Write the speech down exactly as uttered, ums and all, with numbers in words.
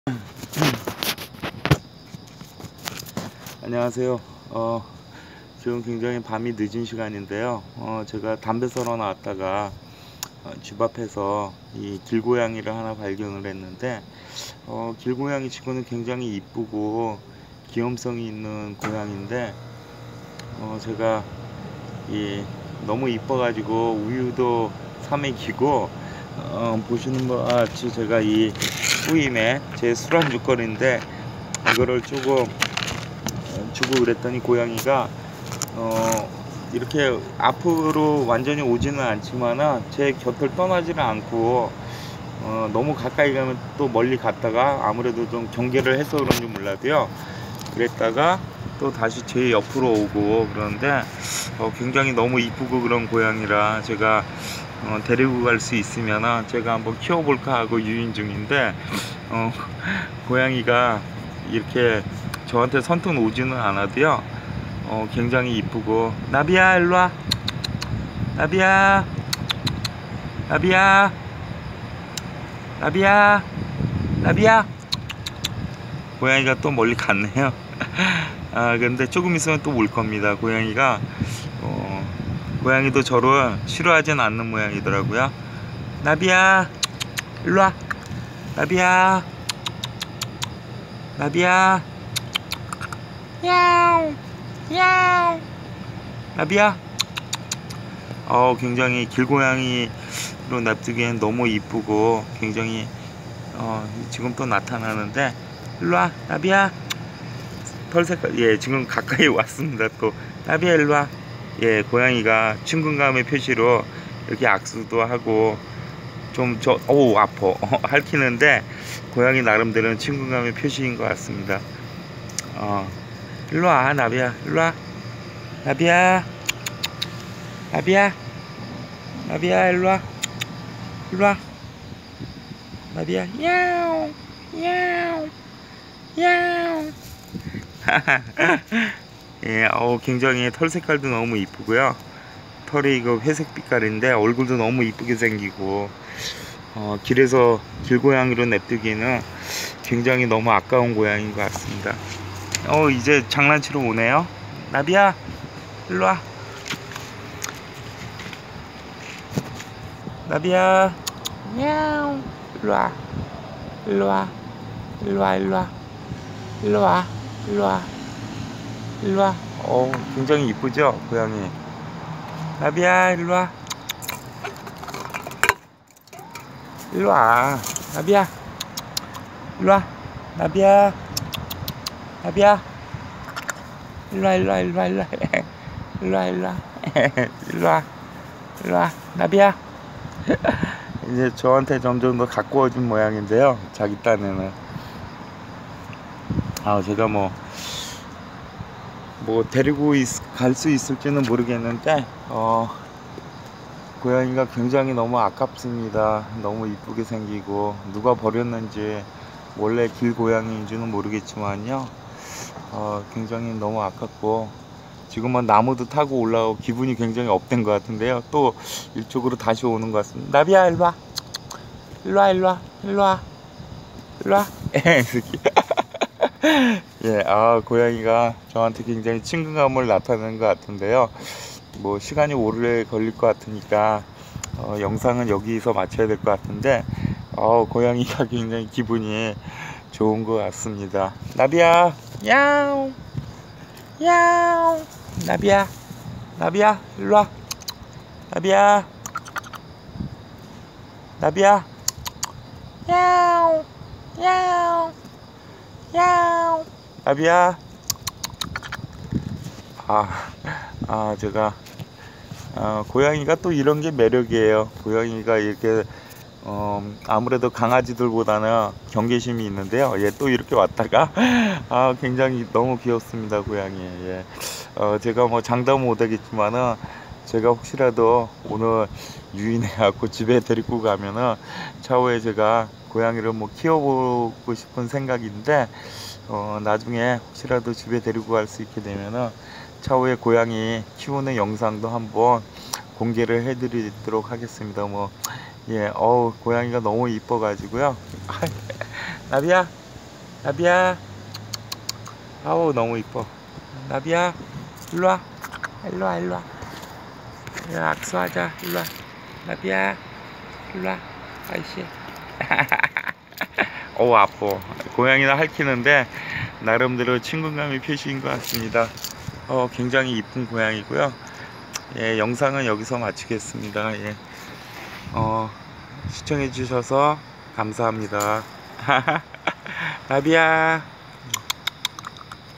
안녕하세요. 어, 지금 굉장히 밤이 늦은 시간인데요. 어, 제가 담배 썰어 나왔다가 어, 집 앞에서 이 길고양이를 하나 발견을 했는데 어, 길고양이 치고는 굉장히 이쁘고 귀염성이 있는 고양인데 어, 제가 이 너무 이뻐 가지고 우유도 사 먹이고 어, 보시는 것 같이 제가 이 후임에 제 술안주거리인데 이거를 조금 주고 그랬더니 고양이가 어 이렇게 앞으로 완전히 오지는 않지만은 제 곁을 떠나지는 않고 어 너무 가까이 가면 또 멀리 갔다가 아무래도 좀 경계를 해서 그런지 몰라도요, 그랬다가 또 다시 제 옆으로 오고 그러는데 어 굉장히 너무 이쁘고 그런 고양이라 제가 어 데리고 갈 수 있으면은 제가 한번 키워볼까 하고 유인 중인데 어 고양이가 이렇게 저한테 선뜻 오지는 않아도요 어, 굉장히 이쁘고. 나비야 일로와. 나비야 나비야 나비야 나비야. 고양이가 또 멀리 갔네요. 아 근데 조금 있으면 또 올 겁니다. 고양이가 어, 고양이도 저를 싫어하진 않는 모양이더라고요. 나비야 일로와. 나비야 나비야 야옹 야옹. 나비야. 어 굉장히 길고양이로 납두기엔 너무 이쁘고 굉장히 어 지금 또 나타나는데 일로와. 나비야. 털색깔. 예, 지금 가까이 왔습니다. 또 나비야 일로와. 예, 고양이가 친근감의 표시로 이렇게 악수도 하고 좀 저 어우 아파 핥히는데 고양이 나름대로는 친근감의 표시인 것 같습니다. 어 일로와. 나비야 일로와. 나비야 나비야 나비야 일로와. 일로와. 나비야 야옹 야옹 야옹. 예, 어우 굉장히 털 색깔도 너무 이쁘고요. 털이 이거 회색 빛깔인데 얼굴도 너무 이쁘게 생기고 어, 길에서 길고양이로 냅두기는 굉장히 너무 아까운 고양이인 것 같습니다. 어 이제 장난치러 오네요. 나비야 일로와. 나비야 야옹. 일로와. 일로와. 일로와 일로와. 일로와. 일로와. 일로와. 어 굉장히 이쁘죠 고양이. 나비야 일로와. 일로와. 나비야 일로와. 나비야 나비야 일로와 일로와 일로와 일로와. 일로와 일로와. 일로와 일로와. 나비야. 이제 저한테 점점 더 가까워진 모양인데요, 자기 딴에는. 아 제가 뭐 뭐 데리고 갈 수 있을지는 모르겠는데 어 고양이가 굉장히 너무 아깝습니다. 너무 이쁘게 생기고 누가 버렸는지 원래 길고양이인지는 모르겠지만요 어 굉장히 너무 아깝고 지금은 나무도 타고 올라오고 기분이 굉장히 업된 것 같은데요, 또 이쪽으로 다시 오는 것 같습니다. 나비야 일로와. 일로와 일로와 일로와 일로와. 예, 아 고양이가 저한테 굉장히 친근감을 나타내는 것 같은데요, 뭐 시간이 오래 걸릴 것 같으니까 어, 영상은 여기서 마쳐야 될 것 같은데 어, 고양이가 굉장히 기분이 좋은 것 같습니다. 나비야 야옹 야옹. 나비야 나비야 일로와. 나비야 나비야 야옹 야옹 야옹. 나비야. 아, 아 제가 어, 고양이가 또 이런 게 매력이에요. 고양이가 이렇게 어, 아무래도 강아지들보다는 경계심이 있는데요, 얘 또 이렇게 왔다가 아 굉장히 너무 귀엽습니다 고양이. 예. 어, 제가 뭐 장담은 못하겠지만은 제가 혹시라도 오늘 유인해 갖고 집에 데리고 가면은 차후에 제가 고양이를 뭐 키워보고 싶은 생각인데 어, 나중에 혹시라도 집에 데리고 갈 수 있게 되면은 차후에 고양이 키우는 영상도 한번 공개를 해 드리도록 하겠습니다. 뭐 예, 어우 고양이가 너무 이뻐 가지고요. 나비야 나비야. 아우 너무 이뻐. 나비야 일로와. 일로와 일로와. 야, 악수하자. 일로와. 나비야 일로와. 아이씨. 오 아파. 고양이는 핥히는데 나름대로 친근감의 표시인 것 같습니다. 어 굉장히 이쁜 고양이고요. 예, 영상은 여기서 마치겠습니다. 예. 어 시청해 주셔서 감사합니다. 나비야